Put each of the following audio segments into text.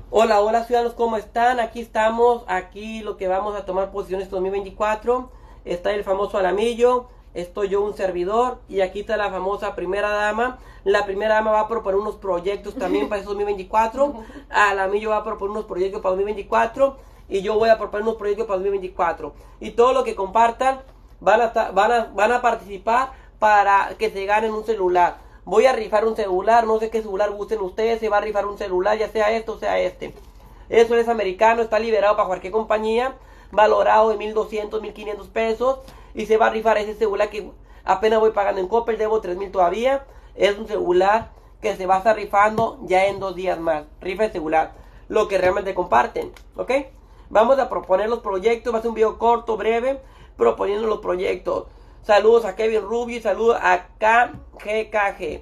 Hola, hola ciudadanos, ¿cómo están? Aquí estamos, aquí lo que vamos a tomar posiciones 2024. Está el famoso Alamillo, estoy yo un servidor y aquí está la famosa primera dama. La primera dama va a proponer unos proyectos también para ese 2024. Alamillo va a proponer unos proyectos para 2024 y yo voy a proponer unos proyectos para 2024. Y todo lo que compartan van a participar para que se ganen un celular. Voy a rifar un celular, no sé qué celular gusten ustedes, se va a rifar un celular, ya sea esto o sea este. Eso es americano, está liberado para cualquier compañía, valorado de 1,200, 1,500 pesos. Y se va a rifar ese celular que apenas voy pagando en Coppel, debo 3,000 todavía. Es un celular que se va a estar rifando ya en 2 días más. Rifa el celular, lo que realmente comparten, ¿ok? Vamos a proponer los proyectos, va a ser un video corto, breve, proponiendo los proyectos. Saludos a Kevin Rubio y saludos a KGKG.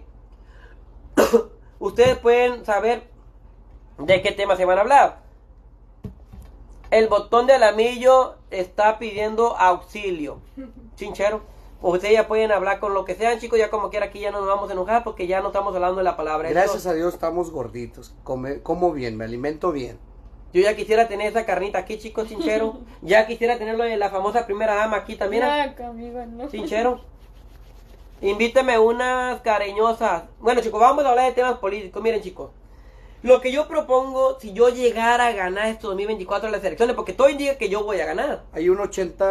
Ustedes pueden saber de qué tema se van a hablar. El botón de Alamillo está pidiendo auxilio. Sinchero. Ustedes ya pueden hablar con lo que sean, chicos. Ya como quiera aquí ya no nos vamos a enojar porque ya no estamos hablando de la palabra de Gracias Dios. a Dios estamos gorditos. Como bien, me alimento bien. Yo ya quisiera tener esa carnita aquí, chicos, sinchero. Ya quisiera tenerlo de la famosa primera dama aquí también. No. Sinchero. Invíteme unas cariñosas. Bueno, chicos, vamos a hablar de temas políticos. Miren, chicos. Lo que yo propongo, si yo llegara a ganar estos 2024 las elecciones, porque todo indica que yo voy a ganar. Hay un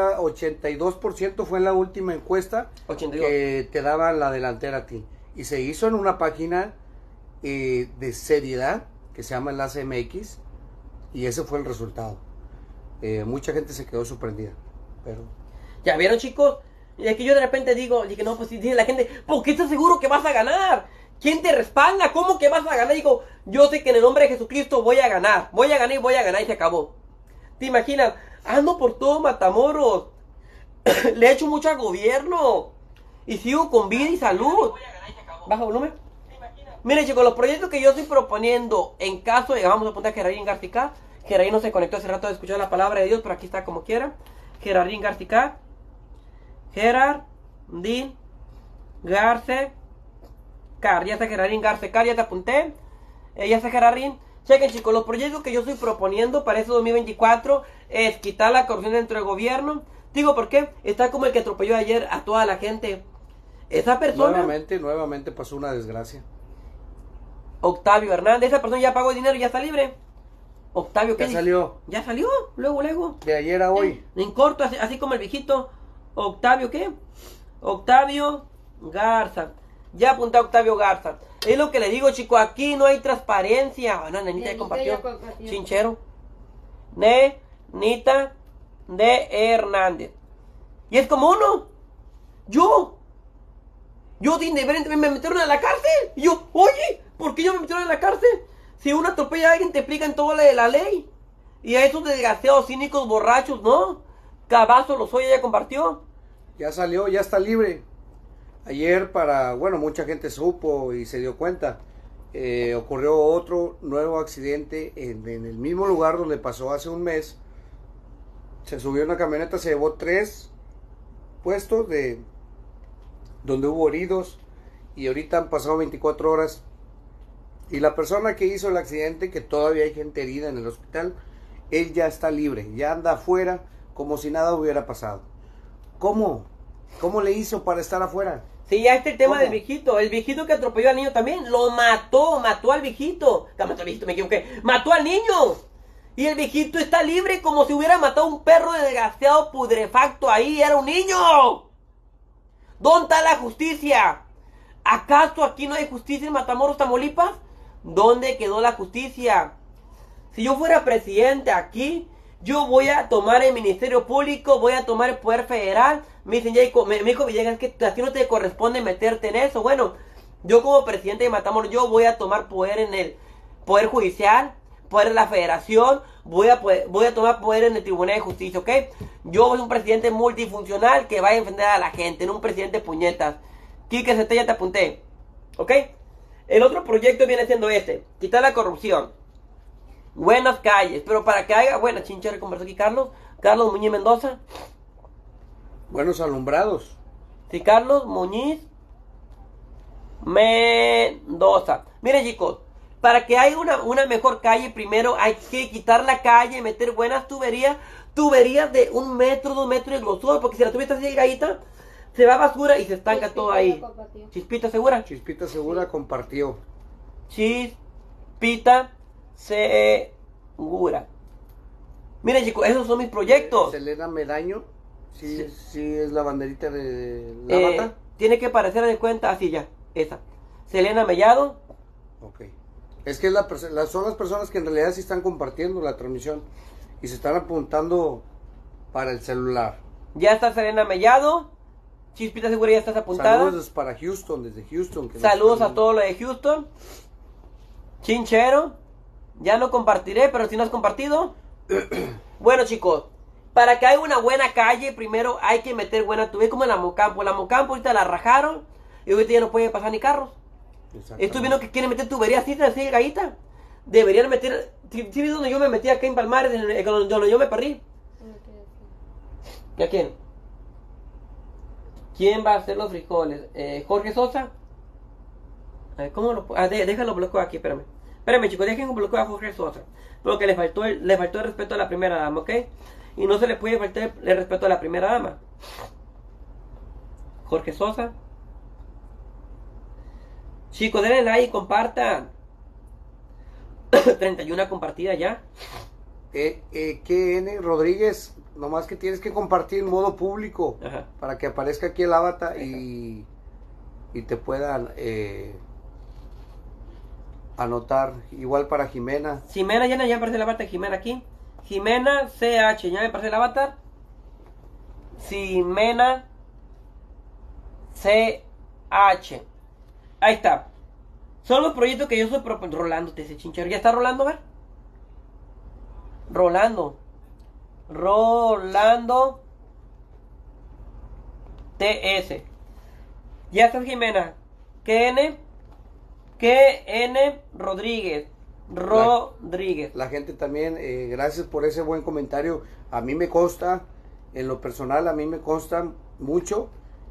82% fue en la última encuesta 82. que te daban la delantera a ti. Y se hizo en una página de seriedad que se llama Enlace MX. Y ese fue el resultado. Mucha gente se quedó sorprendida. Pero ¿Ya vieron, chicos? Y aquí yo de repente digo, dije, no, pues si dice la gente, ¿por qué estás seguro que vas a ganar? ¿Quién te respalda? ¿Cómo que vas a ganar? Digo, yo sé que en el nombre de Jesucristo voy a ganar. Voy a ganar y voy a ganar y se acabó. ¿Te imaginas? Ando por todo Matamoros. Le he hecho mucho al gobierno. Y sigo con vida y salud. Baja volumen. Miren, chicos, los proyectos que yo estoy proponiendo en caso de, vamos a apuntar a Gerardín García. Gerardín no se conectó hace rato de escuchar la palabra de Dios, pero aquí está como quiera. Gerardín García. Gerardín Garce Car, ya está Gerardín Garce Car, ya te apunté. Ya está Gerardín. Chequen, chicos, los proyectos que yo estoy proponiendo para este 2024 es quitar la corrupción dentro del gobierno. Digo, ¿por qué? Está como el que atropelló ayer a toda la gente. Esa persona, nuevamente pasó una desgracia. Octavio Hernández, esa persona ya pagó el dinero y ya está libre. Octavio, ¿qué Ya salió. Ya salió, luego. De ayer a hoy. En corto, así como el viejito. Octavio, ¿qué? Octavio Garza. Ya apunté a Octavio Garza. Es lo que le digo, chicos, aquí no hay transparencia. Bueno, Nenita ya compartió. Chinchero. Nenita de Hernández. Y es como uno. Yo de indiferente me metieron a la cárcel. Y yo, oye, ¿por qué yo me metieron a la cárcel? Si uno atropella a alguien te explican todo lo de la ley. Y a esos desgraciados, cínicos, borrachos, ¿no? Cabazo Lozoya ya compartió. Ya salió, ya está libre. Ayer mucha gente supo y se dio cuenta. Ocurrió otro nuevo accidente en el mismo lugar donde pasó hace un mes. Se subió una camioneta, se llevó 3 puestos de donde hubo heridos. Y ahorita han pasado 24 horas. Y la persona que hizo el accidente, que todavía hay gente herida en el hospital, él ya está libre, ya anda afuera como si nada hubiera pasado. ¿Cómo? ¿Cómo le hizo para estar afuera? Sí, ya está el tema ¿Cómo? del viejito. El viejito que atropelló al niño también. Lo mató al viejito. Mató al viejito, me equivoqué. Mató al niño. Y el viejito está libre como si hubiera matado a un perro desgraciado pudrefacto ahí. Era un niño. ¿Dónde está la justicia? ¿Acaso aquí no hay justicia en Matamoros, Tamaulipas? ¿Dónde quedó la justicia? Si yo fuera presidente aquí, yo voy a tomar el Ministerio Público, voy a tomar el Poder Federal. Me dicen, me dijo Villegas, que a ti no te corresponde meterte en eso. Bueno, yo como presidente de Matamoros, yo voy a tomar poder en el Poder Judicial, poder en la Federación, voy a tomar poder en el Tribunal de Justicia, ¿ok? Yo soy un presidente multifuncional que va a defender a la gente, no un presidente puñetas. Quique Centella, te apunté, ¿ok? El otro proyecto viene siendo quitar la corrupción. Buenas calles, pero para que haya buena chinchera, conversó aquí Carlos Muñiz Mendoza. Buenos alumbrados. Sí, Carlos Muñiz Mendoza. Miren, chicos, Para que haya una mejor calle, primero hay que quitar la calle, meter buenas tuberías, tuberías de 1 metro, 2 metros de grosor, porque si la tubería está así delgadita, se va basura y se estanca todo ahí. Chispita segura. Chispita segura compartió. Chispita segura. Miren, chicos, esos son mis proyectos. Selena Medaño, sí es la banderita de la bata. Tiene que parecer de cuenta así ya, esa. Selena Mellado. Ok. Es que son las personas que en realidad sí están compartiendo la transmisión y se están apuntando para el celular. Ya está Selena Mellado. Chispita segura ya estás apuntada. Saludos para Houston, desde Houston. Saludos a todos los de Houston. Chinchero. Ya no compartiré, pero si no has compartido. Bueno, chicos, para que haya una buena calle, primero hay que meter buena tubería, como en la Mocampo. La Mocampo ahorita la rajaron y ahorita ya no puede pasar ni carros. Estoy viendo que quieren meter tuberías así gallita. Deberían meter. ¿Sí ves donde yo me metí acá en Palmares, donde yo me perdí? ¿Y a quién? ¿Quién va a hacer los frijoles? ¿Jorge Sosa? A ver, ¿cómo lo puedo? Déjalo bloqueo aquí, espérame. Espérame, chicos, dejen bloqueo a Jorge Sosa. Porque le faltó el respeto a la primera dama, ¿ok? Y no se le puede faltar el respeto a la primera dama. Jorge Sosa. Chicos, denle like y compartan. 31 compartidas ya. KN Rodríguez, nomás que tienes que compartir en modo público. Ajá. Para que aparezca aquí el avatar y te puedan anotar. Igual para Jimena. Jimena, ya me aparece el avatar de Jimena aquí. Jimena CH, ya me aparece el avatar. Jimena CH. Ahí está. Son los proyectos que yo estoy proponiendo. Rolando, te dice Chinchero. ¿Ya está rolando, a ver? Rolando TS. Ya está Jimena. KN Rodríguez. La gente también, gracias por ese buen comentario. A mí me consta, en lo personal, a mí me consta mucho.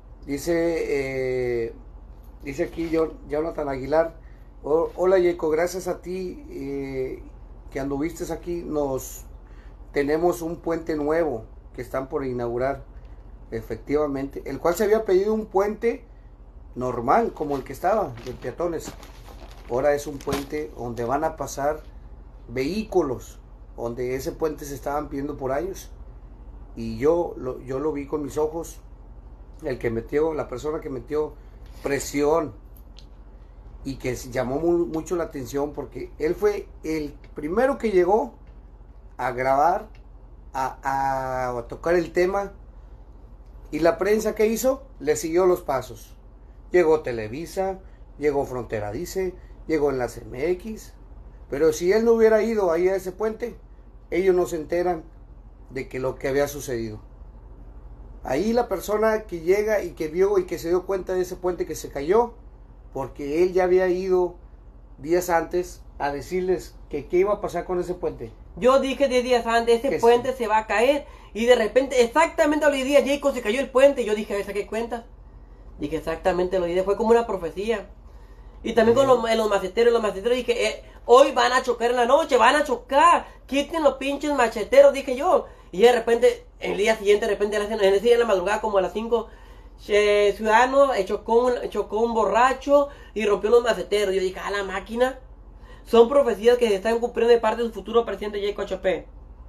Dice aquí Jonathan Aguilar. Hola Yeco, gracias a ti que anduviste aquí. Tenemos un puente nuevo que están por inaugurar, efectivamente, el cual se había pedido un puente normal como el que estaba de peatones. Ahora es un puente donde van a pasar vehículos, donde ese puente se estaban pidiendo por años y yo lo vi con mis ojos. La persona que metió presión y que llamó mucho la atención porque él fue el primero que llegó a grabar, a tocar el tema, y la prensa que hizo le siguió los pasos. Llegó Televisa, llegó Frontera Dice, llegó Enlace MX, pero si él no hubiera ido ahí a ese puente, ellos no se enteran de que lo que había sucedido. Ahí la persona que llega y que vio y que se dio cuenta de ese puente que se cayó, porque él ya había ido días antes a decirles que qué iba a pasar con ese puente. Yo dije 10 días antes, ese puente se va a caer, y de repente, exactamente a los 10 días, Jacob, se cayó el puente, y yo dije, ¿saqué cuenta? Dije, exactamente los 10 días, fue como una profecía. Y también con los maceteros dije, hoy van a chocar en la noche, van a chocar, quiten los pinches macheteros, dije yo. Y de repente, el día siguiente, de repente, en ese día en la madrugada, como a las 5, Ciudadanos chocó un borracho y rompió los maceteros. Yo dije, la máquina. Son profecías que se están cumpliendo de parte del futuro presidente Jacob Chopé.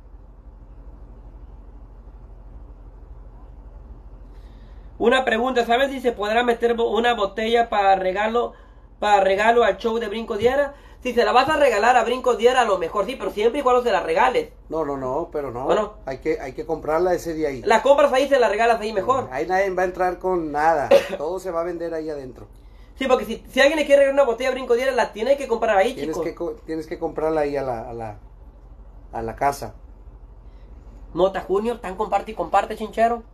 Una pregunta, ¿saben si se podrá meter una botella para regalo al show de Brinco Diera? Si se la vas a regalar a Brinco Diera, a lo mejor sí, pero siempre y cuando se la regales. No, pero no. Bueno, hay que comprarla ese día ahí. La compras ahí, se la regalas ahí mejor. Ahí nadie va a entrar con nada. Todo se va a vender ahí adentro. Sí, porque si alguien le quiere regalar una botella a Brinco Diera, la tiene que comprar ahí, chicos. Tienes que comprarla ahí a la casa. Mota Junior, tan comparte y comparte, Chinchero.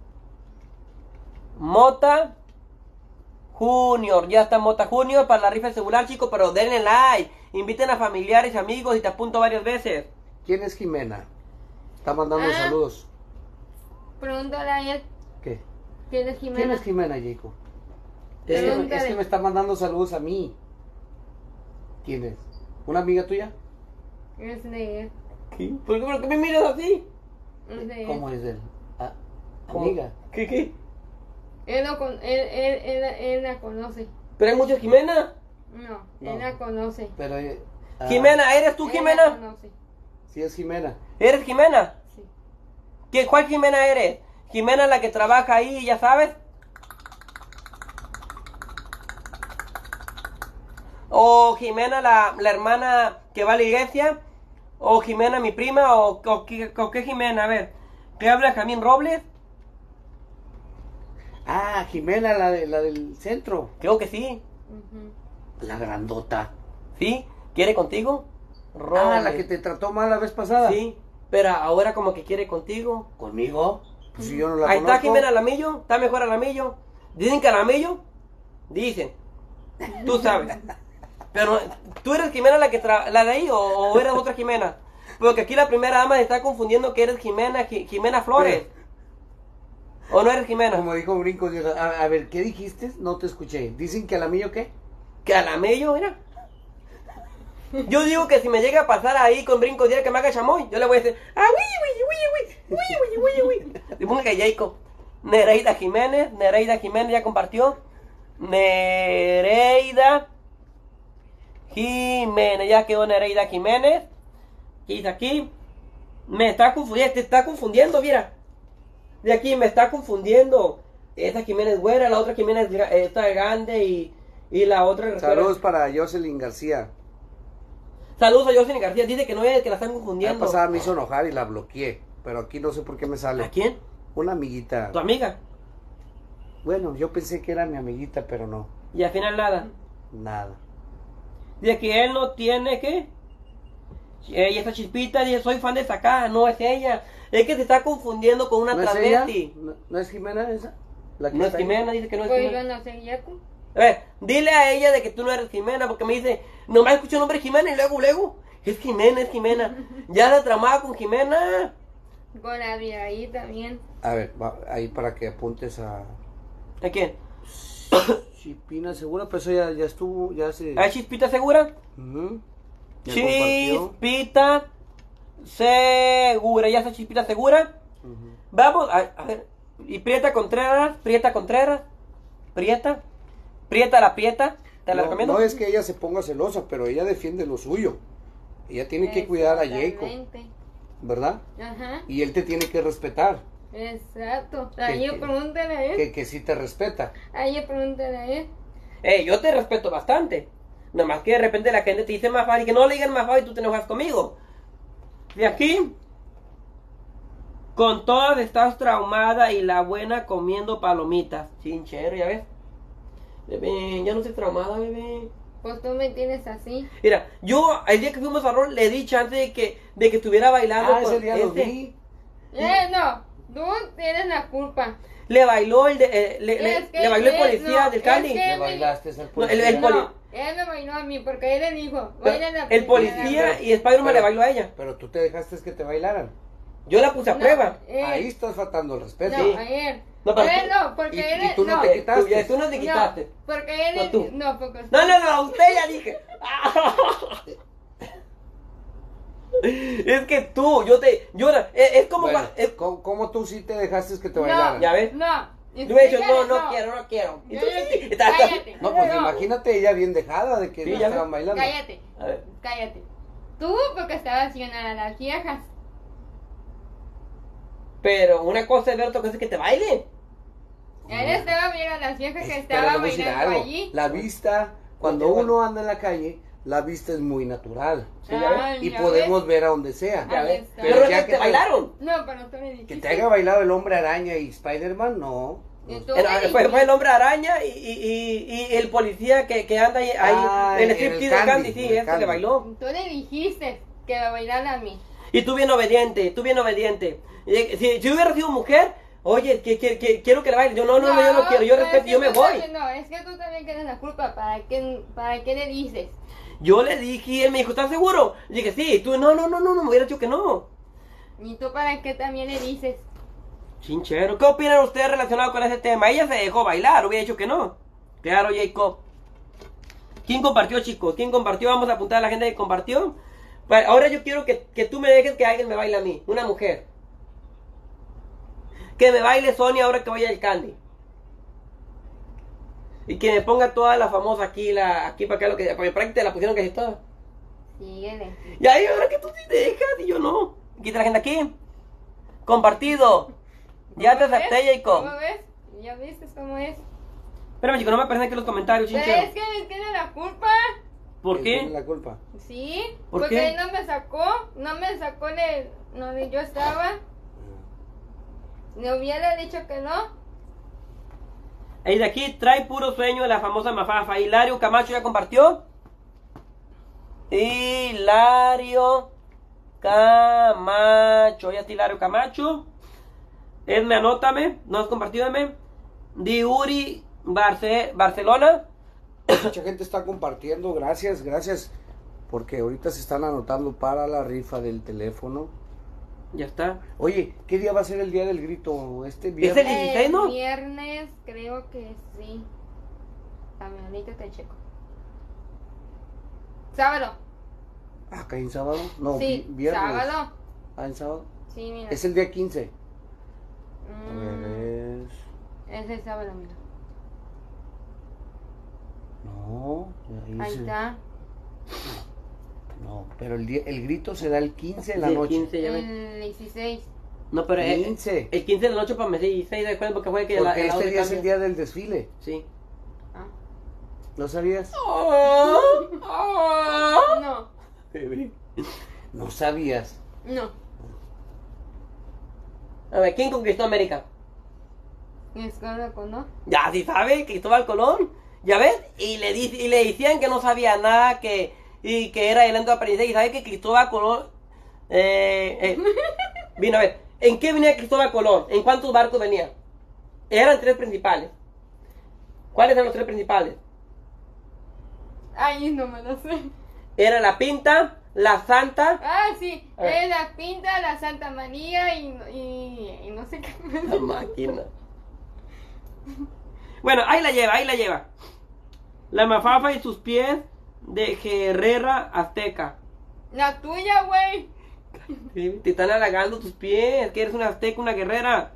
Mota Junior, ya está Mota Junior para la rifa del celular, chicos, pero denle like, inviten a familiares y amigos y te apunto varias veces. ¿Quién es Jimena? Está mandando saludos. Pregúntale a ella. ¿Qué? ¿Quién es Jimena? ¿Quién es Jimena, Jacob? Es que me está mandando saludos a mí. ¿Quién es? ¿Una amiga tuya? Es de él. ¿Qué? ¿Por qué me miras así? Es de él. ¿Cómo es él? Ah, ¿Cómo? amiga. ¿Qué? Él la conoce. ¿Pero hay muchas Jimena? No, No. él la conoce. Pero... Jimena, ¿eres tú Él la Jimena? conoce. Sí, es Jimena. ¿Eres Jimena? Sí. ¿Cuál Jimena eres? ¿Jimena la que trabaja ahí, ya sabes? ¿O Jimena la hermana que va a la iglesia? ¿O Jimena mi prima? ¿O qué Jimena? A ver, ¿qué habla Jamín Robles? Ah, Jimena, la del centro. Creo que sí. Ujú. La grandota. ¿Sí? ¿Quiere contigo? Ah, Robles. la que te trató mal la vez pasada. Sí, pero ahora como que quiere contigo. ¿Conmigo? Pues si yo no la Ahí conozco. está Jimena Alamillo, está mejor Alamillo. Dicen que Alamillo, dicen, tú sabes. Pero tú eres Jimena la de ahí o eres otra Jimena. Porque aquí la primera dama se está confundiendo que eres Jimena Flores. ¿O no eres Jimena? Como dijo Brinco, a ver, ¿qué dijiste? No te escuché. ¿Dicen que Alamillo qué? Que Alamillo, mira. Yo digo que si me llega a pasar ahí con Brinco Díaz que me haga chamoy, yo le voy a decir, ah, uy. Le pongo que Jacob. Nereida Jiménez ya compartió. Nereida Jiménez, ya quedó Nereida Jiménez. ¿Qué dice aquí? Me está confundiendo, te está confundiendo, mira. De aquí me está confundiendo. Esa Jiménez güera, la otra Jiménez está grande y la otra... Saludos para Jocelyn García. Saludos a Jocelyn García, dice que no es que la están La confundiendo. pasada me hizo enojar y la bloqueé. Pero aquí no sé por qué me sale. ¿A quién? Una amiguita. ¿Tu amiga? Bueno, yo pensé que era mi amiguita, pero no. Y al final nada. Nada. Dice que él no tiene, ¿qué? Y esa chispita dice, soy fan de esa acá, no es ella. Es que se está confundiendo con una ¿No es ella? travesti. ¿No es Jimena esa? ¿La que No es está ahí? Jimena, dice que no es Pues yo Jimena. no sé, Jacob. A ver, dile a ella de que tú no eres Jimena, porque me dice, nomás escucho el nombre Jimena y luego, es Jimena. Ya se tramaba con Jimena. Con la vida ahí también. A ver, ahí para que apuntes a... ¿A quién? Chipina Segura, pero eso ya estuvo, ya se... ¿A Chispita Segura? Ujú. Ya compartió. Chispita Segura, ya está Chispita Segura. Ujú. Vamos, a ver. Y Prieta Contreras. Prieta la Prieta. Te la No, recomiendo. no es que ella se ponga celosa, pero ella defiende lo suyo. Ella tiene que cuidar a Jacob, Exactamente. ¿verdad? Ajá, Y él te tiene que respetar, exacto. ¿Qué- Ahí qué? pregúntale a él. que sí te respeta. Ahí pregúntale a él. Yo te respeto bastante. Nada más que de repente la gente te dice más fácil. Que no le digan más fácil y tú te enojas conmigo. De aquí. Con todas estás traumada y la buena comiendo palomitas. Chinchero, ya ves. Bebé, ya no estoy traumada, bebé. Pues tú me tienes así. Mira, yo el día que fuimos a rol le he dicho antes de que estuviera bailando Ah, con ese día lo este. vi. No, tú tienes la culpa. Le bailó Es que le bailó el él- policía no, del es Cali. que- Le bailaste al No, el policía. poli- No, él me bailó a mí porque él le dijo, baila la El policía y Spider-Man le bailó a ella. Pero tú te dejaste que te bailaran. Yo la puse a prueba. Ahí estás faltando el respeto. No, Sí. a él. No, pero él tú- no, porque él y tú no no. te quitaste. Tú no te quitaste. No, porque él No, tú. no, porque No, usted ya dije. Es que tú, es como Bueno, cuando- ¿cómo tú sí te dejaste que te No, bailaran? Ya ves. No. Yo he dicho, Explícale, no quiero. Y Yo tú le sí, dije, estás- cállate. No, pues imagínate ella bien dejada de que Sí, no ya estaban ves. bailando. Cállate, A ver, cállate. Tú porque estabas haciendo a las viejas. pero una cosa es ver, otra cosa es que te bailen. Él estaba viendo a las viejas que Pero le estaban voy a decir bailando algo. allí. La vista, cuando No te uno anda en la calle, la vista es muy natural. Sí, ya ves. Ay, Y ya podemos ves. ver a donde sea. Ya Ahí ves. está. Pero Pero ya ya que que te te- bailaron. No, pero tú me dijiste. Que te haya bailado el hombre araña y Spider-Man, no. Y tú Fue me dijiste. el hombre araña y el policía que anda ahí, Ah, el en striptease el del Candy, Candy, sí, en el este Candy. le bailó. Tú le dijiste que me bailara a mí. Y tú bien obediente. Si hubiera sido mujer, oye, quiero que le baile. Yo no, yo no quiero, yo pero respeto, es que yo me tú voy. también- No, es que tú también tienes la culpa. ¿Para qué le dices? Yo le dije y él me dijo, ¿estás seguro? Le dije, sí, tú, no, me hubiera dicho que no. ¿Y tú para qué también le dices? Chinchero, ¿qué opinan ustedes relacionado con ese tema? Ella se dejó bailar, hubiera dicho que no. Claro, Jacob. ¿Quién compartió, chicos? ¿Quién compartió? Vamos a apuntar a la gente que compartió. Bueno, ahora yo quiero que tú me dejes que alguien me baile a mí. Una mujer. Que me baile Sonia ahora que vaya al Candy. Y que me ponga toda la famosa aquí, aquí para acá, porque para que te la pusieron casi toda. Síguele. Y ahí ahora que tú sí te dejas y yo no. Quita la gente aquí. Compartido. Ya te ¿Cómo acepté, ves? Jacob. ¿Cómo ves? ¿Ya viste cómo es? Espérame, chicos, no me aparecen aquí los comentarios, Pero chinchero. es que él tiene la culpa. ¿Por ¿Quién tiene qué? la culpa? Sí, ¿Por porque qué? él no me sacó de donde yo estaba. Le hubiera dicho que no. Ahí de aquí trae puro sueño de la famosa Mafafa. Hilario Camacho ya compartió. Hilario Camacho. Ya está Hilario Camacho. Edme, anótame. No has compartido, Edme. Diuri Barcelona. Mucha gente está compartiendo, gracias, gracias, porque ahorita se están anotando para la rifa del teléfono. Ya está. Oye, ¿qué día va a ser el día del grito? Este ¿Es viernes. el 16, no? Viernes, creo que sí. También ahorita te checo. Sábado. ¿Acá en sábado? No, Sí, viernes. sábado. Ah, en sábado. Sí, mira. Es el día 15. A Mm, ver, es el sábado, mira. No, Ahí dice- está. No, pero el grito se da el 15 en la Sí, noche. 15, ya ves. El 16. No, pero 15. el 15 de la noche para me 16 de acuerdo porque fue que Porque el audio este día es el cambia. día del desfile. Sí. Ah. ¿No sabías? No, No sabías. no. A ver, ¿quién conquistó América? Es con no. Ya, sí sabe, Cristóbal Colón. ¿Ya ves? Y le decían que no sabía nada, y que era el lento aprendizaje. Y sabe que Cristóbal Colón vino a ver. ¿En qué venía Cristóbal Colón? ¿En cuántos barcos venía? Eran 3 principales. ¿Cuáles eran los 3 principales? Ay, no me lo sé. Era la Pinta, la Santa. Ah, sí. A ver. Es la Pinta, la Santa María y no sé qué. La máquina. Bueno, ahí la lleva. La Mafafa y sus pies de Guerrera Azteca. La tuya, güey. Sí, te están halagando tus pies, que eres una azteca, una guerrera.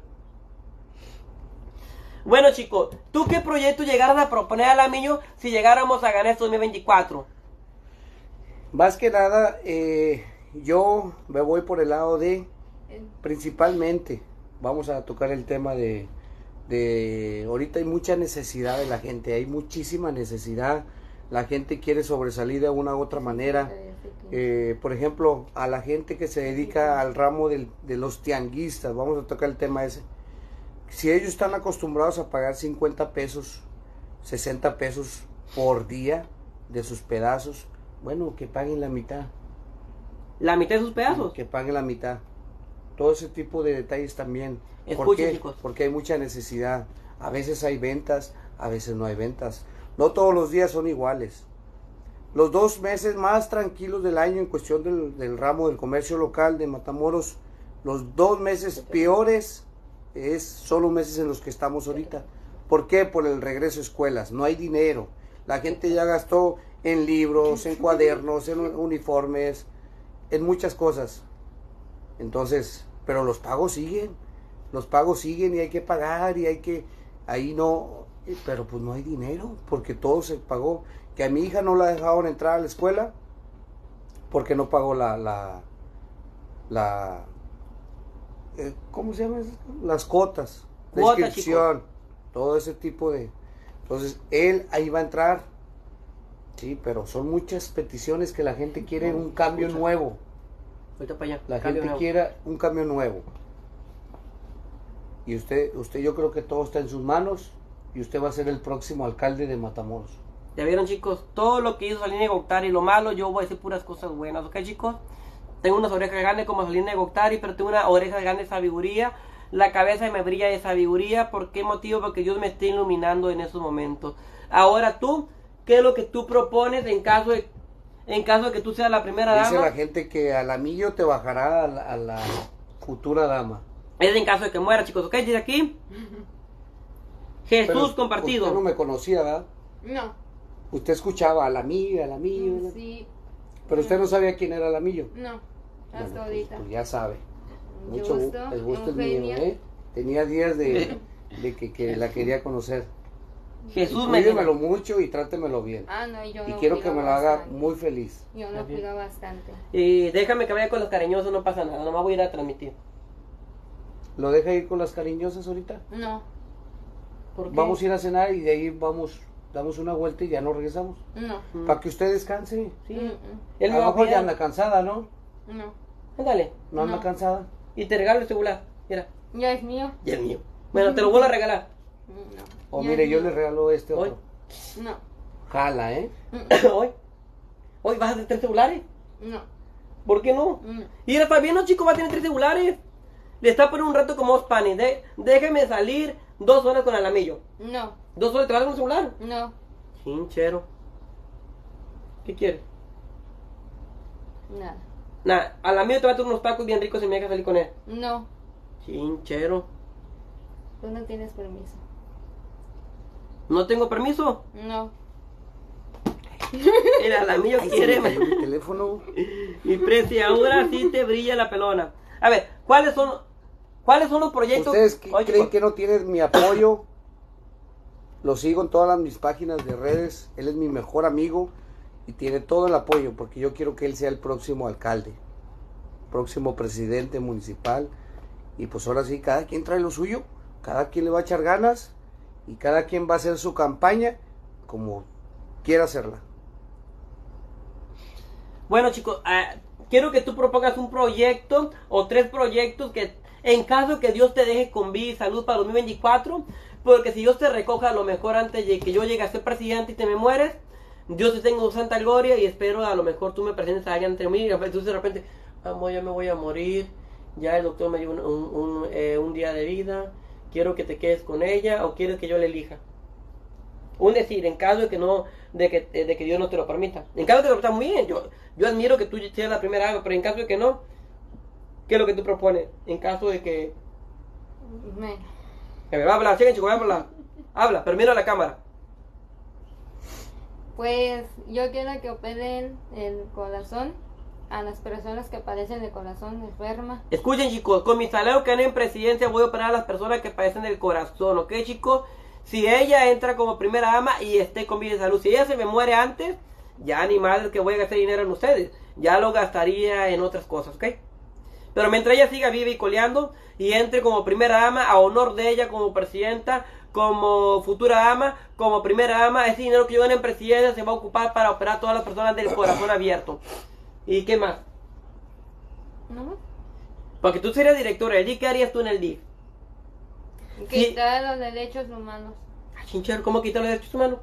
Bueno, chicos, ¿tú qué proyecto llegaras a proponer al Lamillo si llegáramos a ganar este 2024? Más que nada, yo me voy por el lado de, principalmente, vamos a tocar el tema de ahorita hay mucha necesidad de la gente, hay muchísima necesidad, la gente quiere sobresalir de una u otra manera. Por ejemplo, a la gente que se dedica al ramo de los tianguistas, vamos a tocar el tema ese. Si ellos están acostumbrados a pagar 50 pesos, 60 pesos por día de sus pedazos, bueno, que paguen la mitad. ¿La mitad de sus pedazos? Que paguen la mitad. Todo ese tipo de detalles también. ¿Por Escuchen, qué? chicos. Porque hay mucha necesidad. A veces hay ventas, a veces no hay ventas. No todos los días son iguales. Los 2 meses más tranquilos del año en cuestión del ramo del comercio local de Matamoros, los 2 meses peores son los meses en los que estamos ahorita. ¿Por qué? Por el regreso a escuelas. No hay dinero. La gente ya gastó en libros, en cuadernos, en uniformes, en muchas cosas. Entonces, pero los pagos siguen. Los pagos siguen y hay que pagar y hay que... Ahí no... Pero pues no hay dinero porque todo se pagó. Que a mi hija no la dejaron entrar a la escuela porque no pagó ¿cómo se llama eso? Las cuotas de Cuotas, inscripción, todo ese tipo de... Entonces, él ahí va a entrar. Sí, pero son muchas peticiones que la gente quiere un cambio nuevo. Ahorita para allá. La cambio gente nuevo. quiere un cambio nuevo. Y usted yo creo que todo está en sus manos y usted va a ser el próximo alcalde de Matamoros. Ya vieron, chicos, todo lo que hizo Salinas de Gortari, lo malo, yo voy a decir puras cosas buenas, ¿ok, chicos? Tengo unas orejas grandes como Salinas de Gortari, pero tengo una oreja grande de sabiduría. La cabeza me brilla de sabiduría. ¿Por qué motivo? Porque Dios me está iluminando en esos momentos. Ahora tú, ¿qué es lo que tú propones en caso de que tú seas la primera Dice dama? la gente que al Lamillo te bajará a la futura dama. Es en caso de que muera, chicos, ¿ok? Dice aquí. Jesús Pero compartido. Usted no me conocía, ¿verdad? No. Usted escuchaba Alamillo, Alamillo. Sí. Pero usted no sabía quién era Alamillo. No, Bueno, hasta ahorita. pues ya sabe. El gusto es Eugenia. mío, ¿eh? Tenía días de que la quería conocer. Jesús Y me cuídemelo mucho y trátemelo bien. Ah, no, yo Y lo quiero que cuido me lo haga bastante. muy feliz. Yo lo cuido bastante. Y déjame que vaya con los cariñosos, no pasa nada, nomás voy a ir a transmitir. ¿Lo deja ir con las cariñosas ahorita? No, ¿Por qué? Vamos a ir a cenar y de ahí damos una vuelta y ya nos regresamos. no. Para que usted descanse. Sí. Mm, Él A me lo va a mejor ya cuidar. anda cansada, ¿no? No, Ándale. No anda No. cansada. Y te regalo el celular. Mira. ya es mío. Y el mío. Bueno, te lo vuelvo a regalar. No. O ya mire, es yo mío. le regalo este Hoy. otro. No, Jala, ¿eh? Hoy. Hoy vas a tener 3 celulares. no. ¿Por qué no? Mm. Y está bien, no, chico, va a tener 3 celulares. Le está poniendo un rato como Spani. Déjeme salir 2 horas con Alamillo. No, 2 horas te vas con un celular. no, Chinchero. ¿Qué quieres? nada. Nada, Alamillo te va a traer unos tacos bien ricos y me deja salir con él. No, Chinchero. tú no tienes permiso. ¿No tengo permiso? No, El Alamillo Ay, quiere. se me cayó mi teléfono. Mi precio, ahora sí te brilla la pelona. A ver, ¿cuáles son los proyectos? ¿Ustedes Oye, creen chico, que no tienen mi apoyo? Lo sigo en todas mis páginas de redes. Él es mi mejor amigo y tiene todo el apoyo porque yo quiero que él sea el próximo alcalde, próximo presidente municipal. Y pues ahora sí, cada quien trae lo suyo, cada quien le va a echar ganas y cada quien va a hacer su campaña como quiera hacerla. Bueno, chicos, quiero que tú propongas un proyecto o 3 proyectos que, en caso que Dios te deje con vida y salud para 2024, porque si Dios te recoja a lo mejor antes de que yo llegue a ser presidente y te me mueres, Dios te tenga su santa gloria y espero a lo mejor tú me presentes a alguien ante mí y entonces de repente, amor, ya me voy a morir, ya el doctor me dio un día de vida, quiero que te quedes con ella o quieres que yo la elija. Un decir, en caso de que no, de que Dios no te lo permita. En caso de que lo permita, muy bien, yo admiro que tú seas la primera ave, pero en caso de que no, ¿qué es lo que tú propones? En caso de que... menos. A ver, habla, sigan chicos, habla. Habla, pero mira la cámara. Pues yo quiero que operen el corazón a las personas que padecen de corazón enferma. Escuchen chicos, con mi salario que gane en presidencia voy a operar a las personas que padecen del corazón, ¿ok chicos? Si ella entra como primera dama y esté con vida y salud, si ella se me muere antes, ya ni madre que voy a gastar dinero en ustedes, ya lo gastaría en otras cosas, ¿ok? Pero mientras ella siga viva y coleando y entre como primera dama, a honor de ella como presidenta, como futura dama, como primera dama, ese dinero que yo gane en presidencia se va a ocupar para operar a todas las personas del corazón abierto. ¿Y qué más? ¿No? Porque tú serías directora, ¿y qué harías tú en el DIF? Sí. Quitar los derechos humanos. Ah, chinchero, ¿cómo quitar los derechos humanos?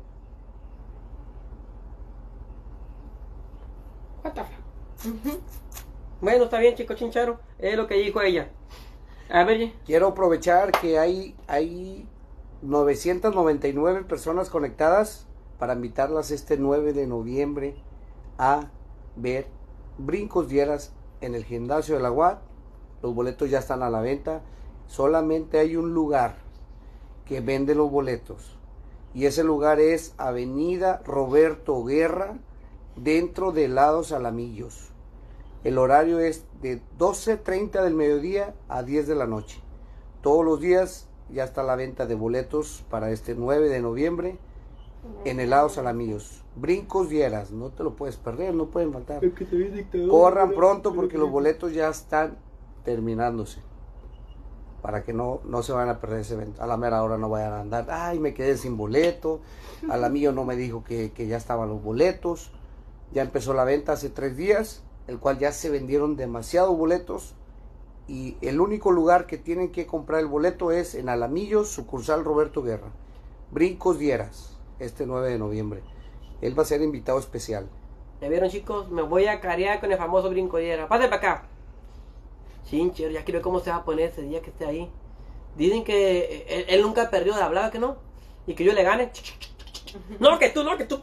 What the fuck? Bueno, está bien, chico chinchero. Es lo que dijo ella. A ver, Quiero aprovechar que hay 999 personas conectadas para invitarlas este 9 de noviembre a ver Brincos Dieras en el gimnasio de la UAT. Los boletos ya están a la venta. Solamente hay un lugar que vende los boletos y ese lugar es Avenida Roberto Guerra, dentro de Helados Alamillos. El horario es de 12:30 del mediodía a 10 de la noche. Todos los días ya está la venta de boletos para este 9 de noviembre en Helados Alamillos. Brincos Dieras, no te lo puedes perder, no pueden faltar. Corran pronto porque los boletos ya están terminándose. Para que no se van a perder ese evento. A la mera hora no vayan a andar, ay, me quedé sin boleto. Alamillo no me dijo que ya estaban los boletos. Ya empezó la venta hace 3 días, el cual ya se vendieron demasiados boletos. Y el único lugar que tienen que comprar el boleto es en Alamillos, sucursal Roberto Guerra. Brincos Dieras, este 9 de noviembre. Él va a ser invitado especial. ¿ya vieron chicos? Me voy a carear con el famoso Brinco Diera. Pásenme para acá. Chinchero, ya quiero ver cómo se va a poner ese día que esté ahí. Dicen que él nunca perdió de hablar, que no. Y que yo le gane. No, que tú.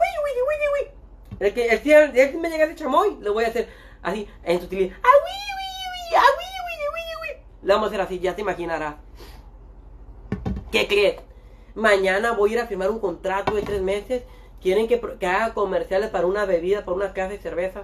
El que me llega ese chamoy, le voy a hacer así, en su utilidad. Le vamos a hacer así, ya te imaginarás. ¿Qué crees? Mañana voy a ir a firmar un contrato de 3 meses quieren que haga comerciales para una bebida, para una casa de cerveza.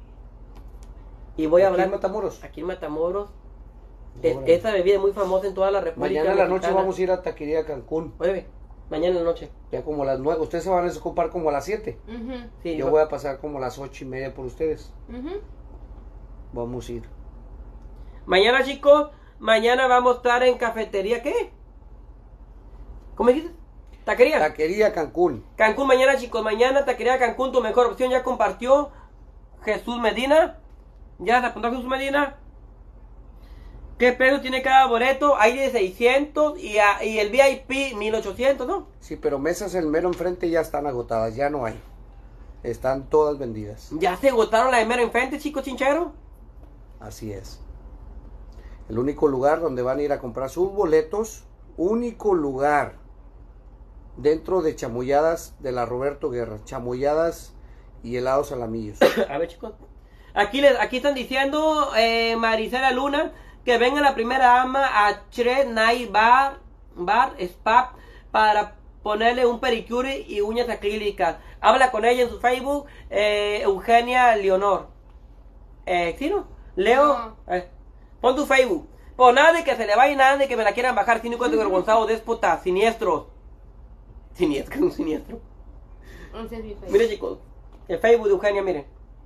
Y voy a Aquí hablar en Matamoros. aquí en Matamoros. Órale. Esta bebida es muy famosa en toda la República Mañana en la noche Mexicana. vamos a ir a Taquería Cancún. Oye, mañana en la noche. Ya como a las 9. Ustedes se van a desocupar como a las 7. Ujú, Sí, Yo voy a pasar como a las 8:30 por ustedes. ujú. Vamos a ir. Mañana, chicos, mañana vamos a estar en cafetería, ¿qué? ¿Cómo dijiste? Taquería. Taquería Cancún. Cancún mañana, chicos, mañana Taquería Cancún, tu mejor opción, ya compartió Jesús Medina. ¿Ya se apuntó Jesús Medina? ¿Qué precio tiene cada boleto? Hay de 600 y el VIP 1800, ¿no? Sí, pero mesas el mero enfrente ya están agotadas, ya no hay. Están todas vendidas. Ya se agotaron la de mero enfrente, chicos chincheros. Así es. El único lugar donde van a ir a comprar sus boletos, único lugar dentro de Chamulladas de la Roberto Guerra, Chamulladas y helados Alamillos. A ver, chicos. Aquí están diciendo Marisela Luna que venga la primera ama a Shred Night Bar Spa para ponerle un pedicure y uñas acrílicas. Habla con ella en su Facebook, Eugenia Leonor. ¿Sí, no? Leo, No. pon tu Facebook. Pues nada de que se le vaya, nada de que me la quieran bajar, cínicos desvergonzados, déspotas, siniestros. Siniestro, un siniestro. Ese es mi Facebook. Mire, chicos, el Facebook de Eugenia, miren.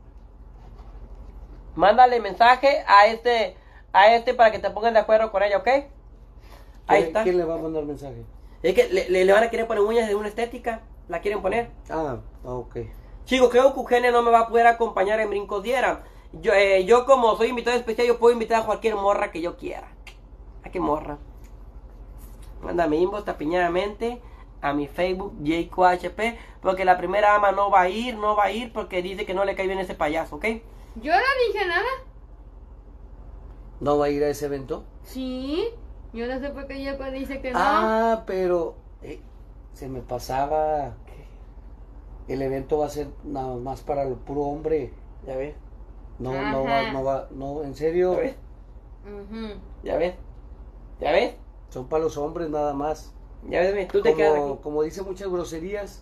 Mándale mensaje a este para que te pongan de acuerdo con ella, ¿ok? Ahí está. ¿Quién le va a mandar mensaje? Es que le van a querer poner uñas de una estética. La quieren poner. Ok. Chicos, creo que Eugenia no me va a poder acompañar en Brincos Diera. Yo como soy invitado especial, yo puedo invitar a cualquier morra que yo quiera. ¿A qué morra? Mándame inbox tapiñadamente a mi Facebook, JQHP, porque la primera ama no va a ir porque dice que no le cae bien ese payaso, ¿ok? Yo no dije nada. ¿No va a ir a ese evento? Sí. Yo no sé por qué ella dice que no. Pero se me pasaba. El evento va a ser nada más para el puro hombre. Ya ves, No Ajá. va, en serio. ya ves, Ujú. ya ves, ya ves, Son para los hombres nada más. ya ves, tú te quedas aquí. Como dice muchas groserías.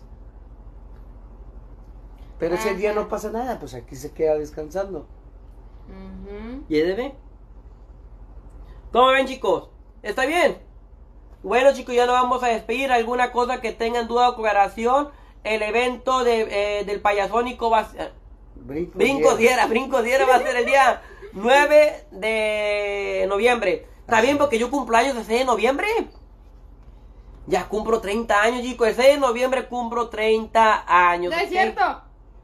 Pero ese día Ajá. no pasa nada, pues aquí se queda descansando. Ujú. ¿Y debe? ¿Cómo ven, chicos? ¿Está bien? Bueno, chicos, ya nos vamos a despedir. ¿Alguna cosa que tengan duda o aclaración? El evento del payasónico va a ser... Brincos Diera va a ser el día 9 de noviembre. ¿Está bien? Porque yo cumplo años el 6 de noviembre. Ya cumplo 30 años, chicos. El 6 de noviembre cumplo 30 años. No es ¿ok? cierto.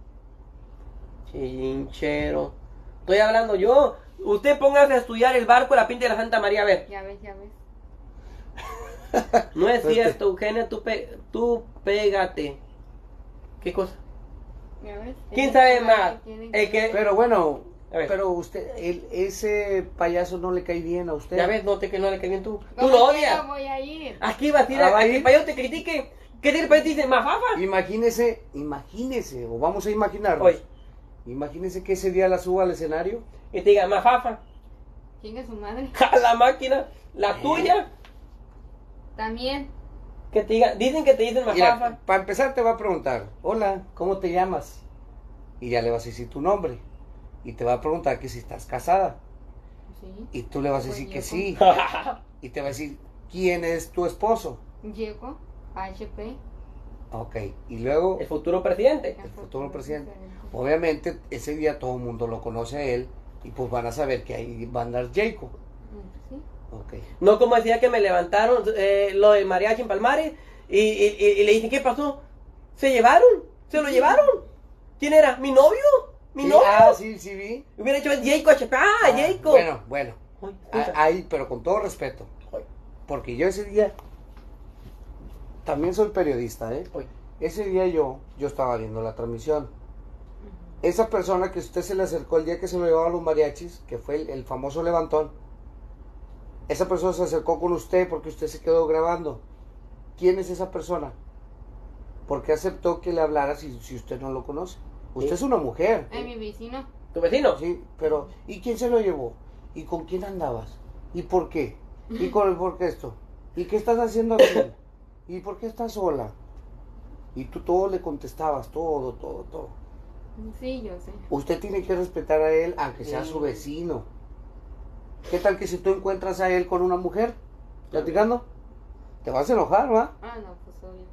Chinchero. Estoy hablando yo. Usted póngase a estudiar el barco de la Pinta de la Santa María, a ver. Ya ves, ya ves. No es cierto, Eugenia, tú pégate. ¿Qué cosa? Ya ves. ¿Quién Ella sabe es la más? que tiene El que... Pero bueno, A ver. pero usted, ese payaso no le cae bien a usted. Ya ves, no que no le cae bien tú. Tú Como lo quiera odias. voy a ir. Aquí vas a ir Ah, ¿va a a que el ir? payaso te critique. ¿Qué te payaso te dice? ¿Mafafa? Imagínese, o vamos a imaginarnos. Oye. Imagínese que ese día la suba al escenario. Y te diga, mafafa. Chinga su madre. A la máquina, la tuya. También. Que te diga, dicen que te dicen mafafa. Mira, para empezar te va a preguntar, hola, ¿cómo te llamas? Y ya le vas a decir tu nombre. Y te va a preguntar que si estás casada. Sí. Y tú le vas a Pues decir yo que con- sí. Y te va a decir, ¿quién es tu esposo? Llego. HP. Ok, y luego El futuro presidente. el futuro presidente. Obviamente ese día todo el mundo lo conoce a él y pues van a saber que ahí va a andar Jacob. Sí. Ok. No como decía que me levantaron lo del mariachi en Palmares y le dije, ¿qué pasó? ¿Se llevaron? ¿Se lo llevaron? ¿Quién era? ¿Mi novio? ¿Mi Sí, novio? sí vi. Hubiera hecho Jacob HP. Jacob. Bueno. Ay, escucha. Ahí, pero con todo respeto. Ay, Porque yo ese día también soy periodista, ¿eh? ay. Ese día yo estaba viendo la transmisión. Esa persona que usted se le acercó el día que se lo llevaba a los mariachis, que fue el famoso levantón, esa persona se acercó con usted porque usted se quedó grabando. ¿Quién es esa persona? ¿Por qué aceptó que le hablara si usted no lo conoce? Usted Sí. es una mujer. Es mi vecino. ¿Tu vecino? Sí, pero ¿y quién se lo llevó? ¿Y con quién andabas? ¿Y por qué? ¿Y por qué esto? ¿Y qué estás haciendo aquí? ¿Y por qué estás sola? Y tú todo le contestabas, todo, todo, todo. Sí, yo sé. Usted tiene que respetar a él, aunque sea su vecino. ¿Qué tal que si tú encuentras a él con una mujer platicando? Te vas a enojar, ¿va? Ah, no, pues obvio.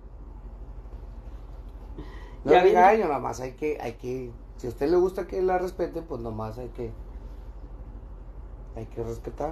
No Ya le viene. regaño, nada más hay que, si a usted le gusta que la respete, pues nomás hay que respetar.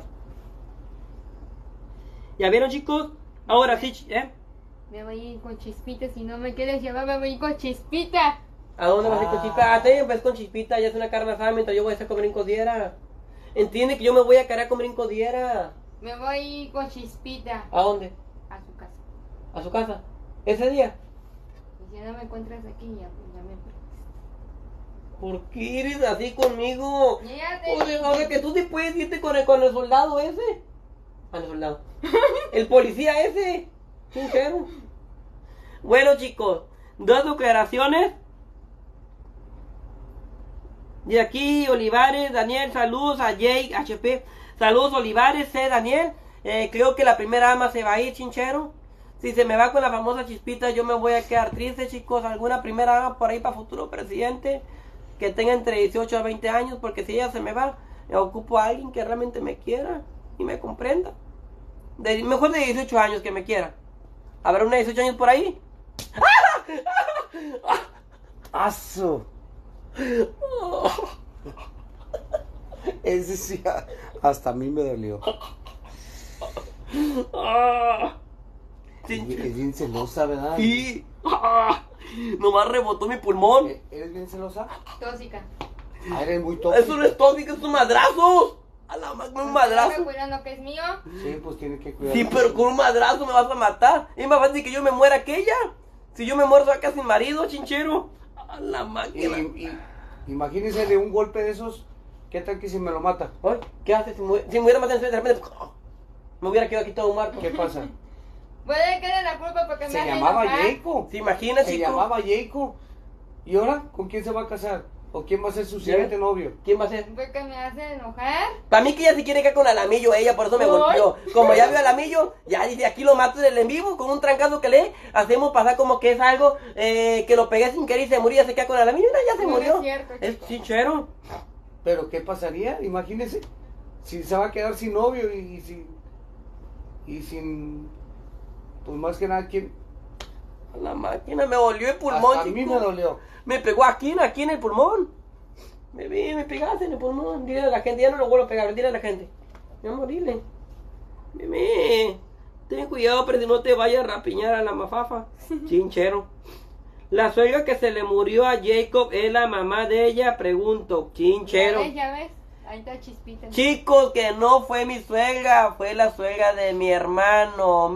¿Ya vieron, chicos? Ahora sí, Me voy a ir con Chispita, si no me quieres llevar, me voy a ir con Chispita. ¿A dónde vas a ir con Chispita? Ah, te pues con Chispita, ya es una carne asada mientras yo voy a estar con Brincodiera. Entiende que yo me voy a quedar con Brincodiera. Me voy a ir con Chispita ¿A dónde? a su casa. ¿A su casa? ¿Ese día? Y si no me encuentras aquí, ya me pierdes. ¿Por qué eres así conmigo? Ya te O sea, que tú sí puedes irte con el soldado ese. Ah, no, el soldado. El policía ese. Sincero. Bueno, chicos, 2 declaraciones. De aquí, Olivares, Daniel, saludos a Jake, HP. Saludos, Olivares, Daniel. Creo que la primera ama se va a ir, Chinchero. Si se me va con la famosa Chispita, yo me voy a quedar triste, chicos. Alguna primera ama por ahí para futuro presidente que tenga entre 18 a 20 años, porque si ella se me va, ocupo a alguien que realmente me quiera y me comprenda. Mejor de 18 años que me quiera. ¿Habrá una de 18 años por ahí? ¡Aso! Ese sí, hasta a mí me dolió. Es bien celosa, ¿verdad? Sí. Nomás rebotó mi pulmón. ¿Eres bien celosa? tóxica. Ah, eres muy tóxica. Eso no es tóxico, es un madrazo. A la máquina, un madrazo. Cuidando que es mío. Sí, pues tiene que cuidar. Sí, pero con un madrazo me vas a matar. Es más fácil que yo me muera que ella. Si yo me muero, saca sin marido, Chinchero. A la máquina. Imagínense de un golpe de esos, ¿qué tal que si me lo mata? Ay, ¿qué haces si me hubiera matado de repente? Me hubiera quedado aquí todo muerto. ¿Qué pasa? Puede que la culpa porque me Se hace llamaba enojar. Jacob. ¿Se imagina, Se chico? llamaba Jacob. ¿Y ahora con quién se va a casar? ¿O quién va a ser su siguiente novio? ¿Quién va a ser? Porque me hace enojar. Para mí que ella se quiere quedar con Alamillo, ella, por eso me Ay. golpeó. Como ya vio a Alamillo, ya dice, aquí lo mato en el en vivo, con un trancazo que le hacemos pasar como que es algo que lo pegué sin querer y se murió, ya se queda con Alamillo, no, ya se No murió. es cierto, Es chico. Chinchero. Pero ¿qué pasaría? Imagínense. Si se va a quedar sin novio y sin... Pues más que nada, ¿quién? A la máquina, me dolió el pulmón, Hasta a mí chico. me dolió. Me pegó aquí en el pulmón. Me pegaste en el pulmón. Dile a la gente, ya no lo vuelvo a pegar, dile a la gente. Mi amor, dile. Mimi, ten cuidado, pero si no te vayas a rapiñar a la mafafa. Chinchero. La suegra que se le murió a Jacob es la mamá de ella, pregunto. Chinchero. Ya ves. Ahí está Chispita. Chicos, que no fue mi suegra, fue la suegra de mi hermano,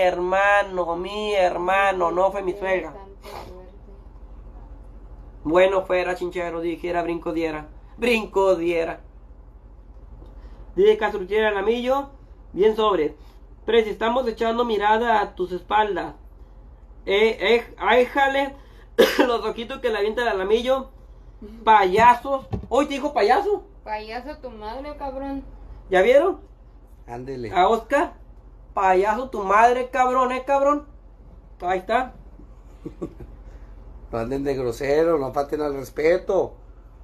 no fue mi suegra. Bueno, fuera, Chinchero, dijera Brincodiera. Brincodiera. Dije Castruchera Alamillo, bien sobre. Pero si estamos echando mirada a tus espaldas. Éjale los ojitos que le avienta el Alamillo. Payasos. ¿Hoy te dijo payaso? Payaso tu madre, cabrón. ¿Ya vieron? Ándele. A Oscar. Payaso tu madre, cabrón, cabrón. Ahí está. No anden de grosero, no falten al respeto.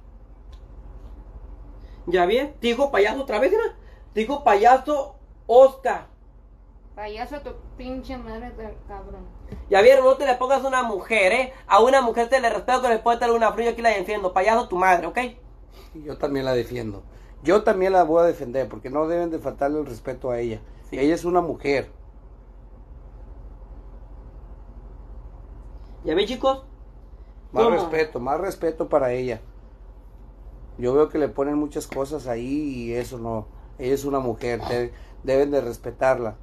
¿Ya bien? Dijo payaso otra vez, ¿no? Dijo payaso Oscar. Payaso tu pinche madre, cabrón. Ya vieron, no te le pongas a una mujer, ¿eh? A una mujer te le respeto que le puede tener una fría, aquí la defiendo. Payaso tu madre, ¿ok? Yo también la defiendo. Yo también la voy a defender porque no deben de faltarle el respeto a ella. Sí. Ella es una mujer. ¿Ya ven, chicos? ¿Cómo? Más respeto para ella. Yo veo que le ponen muchas cosas ahí y eso no. Ella es una mujer, deben de respetarla.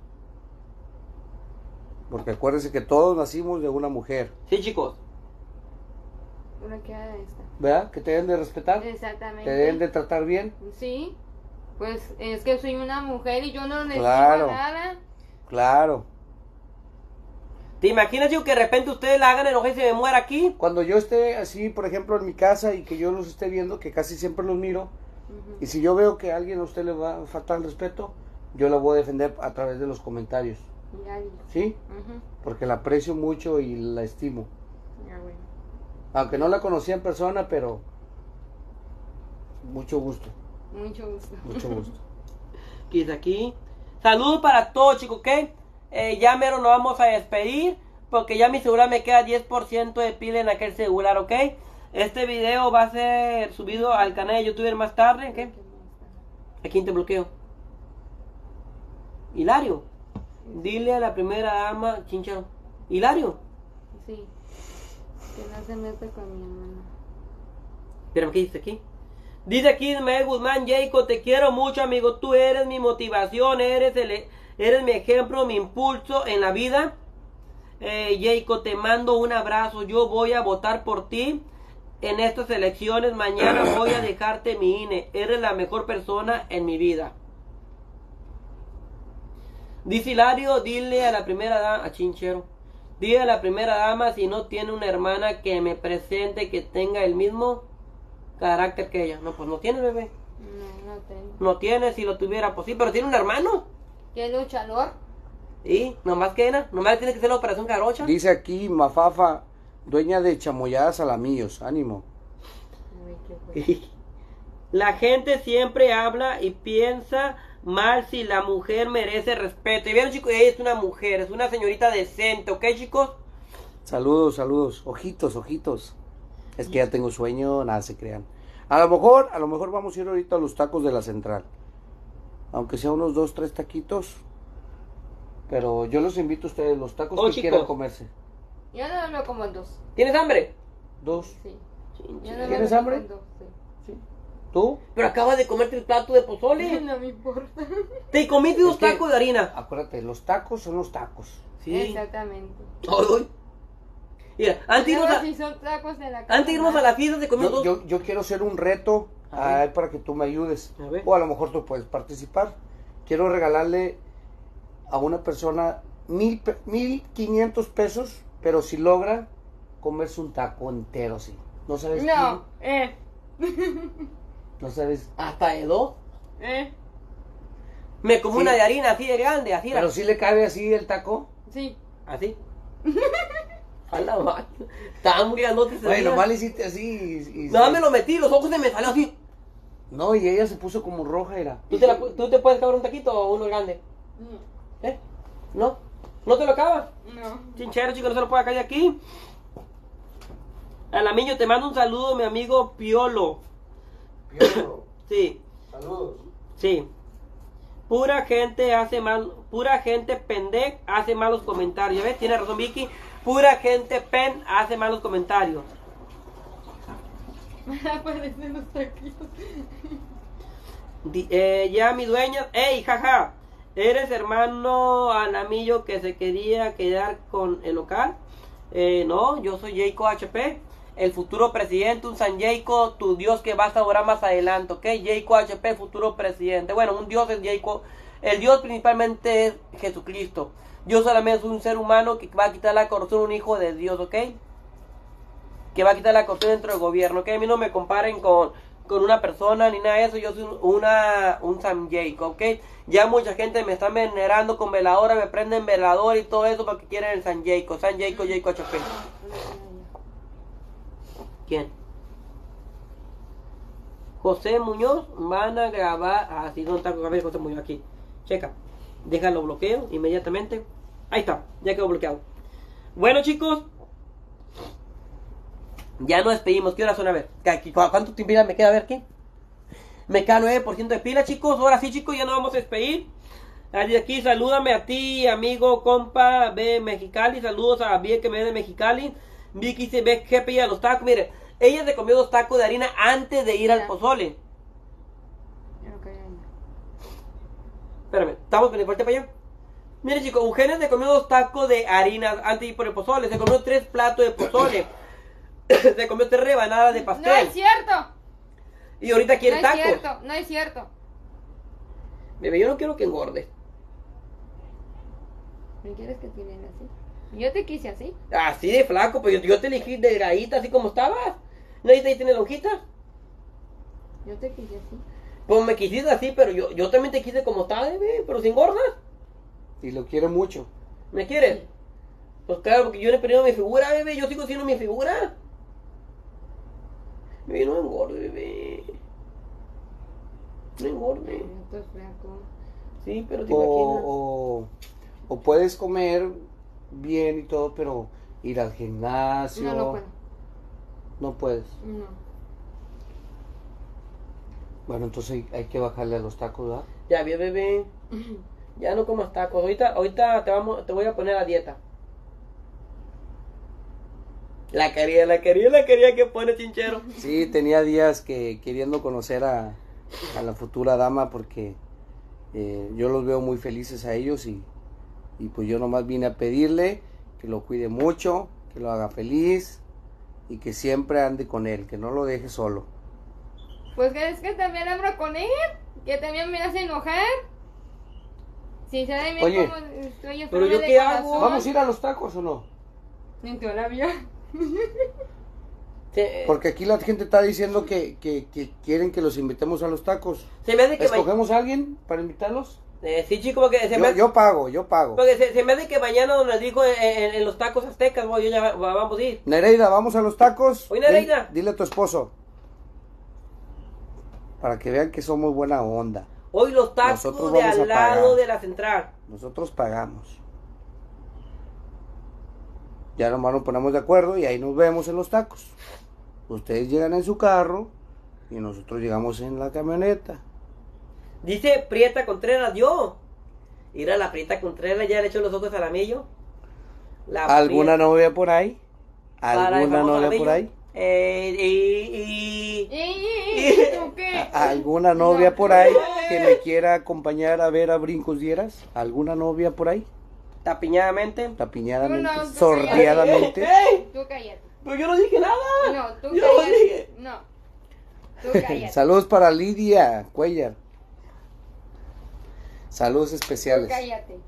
Porque acuérdense que todos nacimos de una mujer. Sí, chicos. Una queda de esta. ¿Verdad? Que te deben de respetar. Exactamente. Te deben de tratar bien. Sí. Pues es que soy una mujer y yo no necesito Claro. nada. Claro. ¿Te imaginas, chico, que de repente ustedes la hagan enojar y se me muera aquí? Cuando yo esté así, por ejemplo, en mi casa y que yo los esté viendo, que casi siempre los miro, y si yo veo que a alguien a usted le va a faltar el respeto, yo la voy a defender a través de los comentarios. Ya digo. ¿Sí? Ujú. Porque la aprecio mucho y la estimo. Ah, bueno. Aunque no la conocía en persona, pero mucho gusto, Mucho gusto. mucho gusto. Quizá aquí. Saludos para todos, chicos, ¿ok? Ya mero nos vamos a despedir. Porque ya mi celular me queda 10% de pila en aquel celular, ¿ok? Este video va a ser subido al canal de YouTuber más tarde, ¿ok? ¿A quién te bloqueo? Hilario. Dile a la primera dama, Chinchero. Hilario. Sí. Que no se meta con mi hermano. Pero ¿qué dice aquí? Dice aquí Ismael Guzmán, Jacob, te quiero mucho, amigo. Tú eres mi motivación, eres mi ejemplo, mi impulso en la vida. Jacob, te mando un abrazo. Yo voy a votar por ti en estas elecciones. Mañana voy a dejarte mi INE. Eres la mejor persona en mi vida. Dice Hilario, dile a la primera dama, a Chinchero, dile a la primera dama si no tiene una hermana que me presente que tenga el mismo carácter que ella. No, pues no tiene, bebé. No tengo. No tiene, si lo tuviera, pues sí, pero tiene un hermano. ¿Qué luchador? Y nomás que nomás tiene que hacer la operación carocha. Dice aquí Mafafa, dueña de Chamoyadas Alamillos, ánimo. Ay, qué bueno. La gente siempre habla y piensa mal si la mujer merece respeto. Y vieron, chicos, ella es una mujer, es una señorita decente, ¿ok, chicos? Saludos, saludos, ojitos, ojitos. Es que ya tengo sueño, nada se crean. A lo mejor vamos a ir ahorita a los tacos de la Central. Aunque sea unos 2, 3 taquitos. Pero yo los invito a ustedes, los tacos que chicos, quieran comerse. Yo no me como dos. ¿Tienes hambre? 2. Sí. Chin, Yo chin. no me ¿Tienes como hambre? dos, sí. ¿Sí? ¿Tú? Pero acabas de comerte el plato de pozole. No me importa. Te comiste dos Es que- tacos de harina. Acuérdate, los tacos son los tacos. Sí. Exactamente. Ay. Mira, antes de irnos Luego, a, si son tacos de la casa, antes de irnos a la fiesta se comió dos. Yo quiero hacer un reto A ver. para que tú me ayudes. A ver. O a lo mejor tú puedes participar. Quiero regalarle a una persona 1,500 pesos, pero si logra comerse un taco entero, sí. ¿No sabes No, quién? ¿No sabes? Hasta de dos. Me como Sí. una de harina así de grande, así. Pero si le cabe así el taco. sí. Así. A la máquina. Estaba muy grandote ese Bueno, día. mal hiciste así. Y No, me lo metí, los ojos se me salió así. No, y ella se puso como roja, era. ¿Tú te puedes acabar un taquito o uno grande? ¿Eh? ¿No? ¿No te lo acabas? No. Chinchero, chico, no se lo puede caer aquí. Alamiño, te mando un saludo, mi amigo Piolo. Sí, Saludos. sí. Pura gente pendeja hace malos comentarios. ¿Ves? Tiene razón Vicky. Pura gente hace malos comentarios. Aparecen los taquitos. Ya mi dueña, ey, jaja, ¿eres hermano Alamillo que se quería quedar con el local? No, yo soy Jacob HP, el futuro presidente, un San Jacob, tu Dios que vas a orar más adelante, ¿ok? Jacob HP, futuro presidente. Bueno, un Dios es Jacob, el Dios principalmente es Jesucristo. Yo solamente soy un ser humano que va a quitar la corrupción, un hijo de Dios, ¿ok? Que va a quitar la corrupción dentro del gobierno, ¿ok? A mí no me comparen con una persona ni nada de eso, yo soy un San Jacob, ¿ok? Ya mucha gente me está venerando con veladora, me prenden velador y todo eso porque quieren el San Jacob, Jacob HP. ¿Quién? José Muñoz, van a grabar, así no está José Muñoz aquí, checa, déjalo bloqueo inmediatamente, ahí está, ya quedó bloqueado. Bueno chicos, ya nos despedimos. ¿Qué horas son? A ver, ¿cuánto pila me queda? A ver, ¿qué? Me queda 9% de pila, chicos. Ahora sí, chicos, ya nos vamos a despedir. Aquí, salúdame a ti, amigo, compa, ve Mexicali. Saludos a Vie que me ve de Mexicali. Vicky se ve que pilla los tacos. Mire, ella se comió 2 tacos de harina antes de ir al pozole. Espérame, ¿estamos con el fuerte para allá? Mire, chicos, Eugenia se comió 2 tacos de harina antes de ir por el pozole. Se comió 3 platos de pozole. Se comió 3 rebanadas de pastel. No es cierto. Y ahorita quiere No es tacos. cierto, no es cierto. Bebé, yo no quiero que engordes. ¿Me quieres que te viene así? Yo te quise así. Así de flaco, pues yo te elegí delgadita, así como estabas. ¿No ahí tiene lonjitas? Yo te quise así. Pues me quisiste así, pero yo también te quise como estás, bebé, pero sin gordas. Y lo quiero mucho. ¿Me quieres? Pues claro, porque yo no he perdido mi figura, bebé. Yo sigo siendo mi figura. Bebé, no engorde, bebé. No engorde. Esto es flaco. Sí, pero te imaginas. O puedes comer bien y todo, pero ir al gimnasio. No, no puedo. No puedes. No. Bueno, entonces hay que bajarle a los tacos, ¿verdad? Ya, bien, bebé. Ya no comas tacos. Ahorita te voy a poner a dieta. La quería que pone Chinchero. Sí, tenía días que queriendo conocer a la futura dama porque yo los veo muy felices a ellos y pues yo nomás vine a pedirle que lo cuide mucho, que lo haga feliz y que siempre ande con él, que no lo deje solo. Pues que es que también hablo con él, que también me hace enojar. Sinceramente, Oye, como estoy pero enferma yo de qué hago. corazón. ¿Vamos a ir a los tacos o no? En tu labio. Porque aquí la gente está diciendo que quieren que los invitemos a los tacos. Se me hace que ¿Escogemos a alguien para invitarlos? sí, chico, porque Yo pago. Porque se me hace que mañana nos dijo en los tacos aztecas, yo ya vamos a ir. Nereida, ¿vamos a los tacos? Oye, Nereida. Dile a tu esposo. Para que vean que somos buena onda. Hoy los tacos Nosotros de vamos a al lado pagar. de la central. Nosotros pagamos. Ya nomás nos ponemos de acuerdo y ahí nos vemos en los tacos. Ustedes llegan en su carro y nosotros llegamos en la camioneta. Dice Prieta Contreras, yo. Ir a la Prieta Contreras, ya le echó los ojos al Amillo. ¿Alguna novia por ahí? Para el ¿Alguna famoso novia Amillo. por ahí? ¿Tú qué? ¿Alguna novia por ahí que me quiera acompañar a ver a Brincos Dieras? ¿Alguna novia por ahí? Tapiñadamente. Tapiñadamente, No, tú sordeadamente. ¡Ey! Tú cállate. Pero yo no dije nada. No, tú Yo no cállate. dije. No. Tú cállate. Saludos para Lidia Cuellar. Saludos Tú especiales. cállate.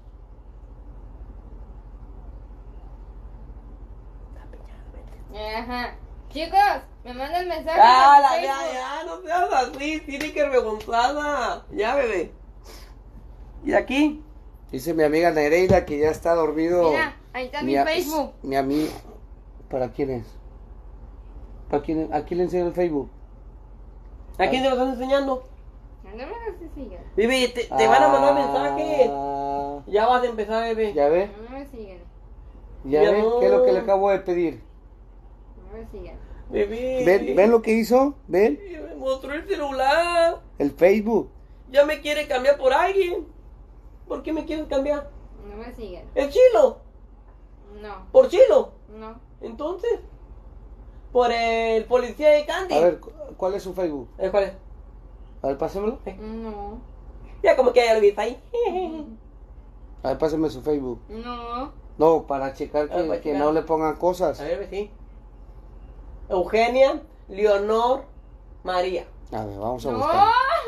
Ajá. Chicos, me mandan mensajes. Ya, en ya, Facebook. ya, no seas así, tiene que vergonzada. Ya, bebé. ¿Y aquí? Dice mi amiga Nereida que ya está dormido. Mira, ahí está mi a- Facebook. Mi amigo. ¿Para quién es? ¿Para quién? ¿A quién le enseña el Facebook? ¿A quién te lo estás enseñando? No me hagas que sigan. Bebé, te van a mandar mensajes. Ah, Ya vas a empezar, bebé. ¿Ya ve? No me sigan. ¿Ya Mi ve? amor. ¿Qué es lo que le acabo de pedir? No me sigan. Bebé. ¿Ven lo que hizo? ¿Ven? Me mostró el celular. El Facebook. Ya me quiere cambiar por alguien. ¿Por qué me quieres cambiar? No me sigan. El chilo. No. Por chilo. No. Entonces. Por el policía de Candy. A ver, ¿cuál es su Facebook? ¿Cuál es? A ver, pásemelo. No. Ya como que ya lo viste ahí. A ver, páseme su Facebook. No. No, para checar Ah, para que checar. no le pongan cosas. A ver, sí. Eugenia, Leonor, María. A ver, vamos a No. buscar.